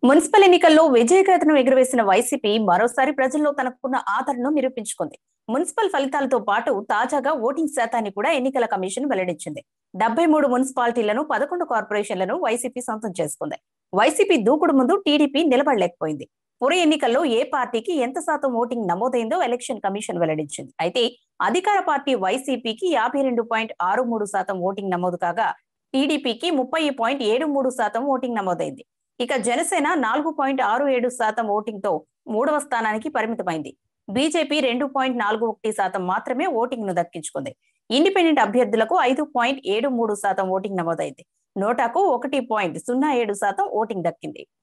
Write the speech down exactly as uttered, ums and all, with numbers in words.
Municipal ఎన్నికల్లో విజయకేతనం ఎగురవేసిన YCP మరోసారి ప్రజల్లో తనకున్న ఆదరణను నిరూపించుకుంది. మున్సిపల్ ఫలితాలతో పాటు తాజాగా ఓటింగ్ శాతాన్ని కూడా ఎన్నికల కమిషన్ వెల్లడించింది. డెబ్బై మూడు మున్సిపాలిటీలను, పదకొండు కార్పొరేషన్లను వైసీపీ సొంతం చేసుకుంది. వైసీపీ దూకుడు ముందు టీడీపీ నిలబడలేకపోయింది. పుర ఎన్నికల్లో ఏ పార్టీకి ఎంత శాతం ఓటింగ్ నమోదైందో ఎలక్షన్ కమిషన్ వెల్లడించింది. అయితే అధికార పార్టీ వైసీపీకి యాభై రెండు పాయింట్ ఆరు మూడు శాతం ఓటింగ్ నమోదు కాగా, టీడీపీకి ముప్పై పాయింట్ ఏడు మూడు శాతం ఓటింగ్ నమోదైంది. ఇక జనసేన నాలుగు పాయింట్ ఆరు ఏడు శాతం ఓటింగ్ తో మూడవ స్థానానికి పరిమితమైంది. బీజేపీ రెండు పాయింట్ నాలుగు ఒకటి శాతం మాత్రమే ఓటింగ్ ను దక్కించుకుంది. ఇండిపెండెంట్ అభ్యర్థులకు ఐదు పాయింట్ ఏడు మూడు శాతం ఓటింగ్ నమోదైంది. నోటాకు ఒకటి పాయింట్ సున్నా ఏడు శాతం ఓటింగ్ దక్కింది.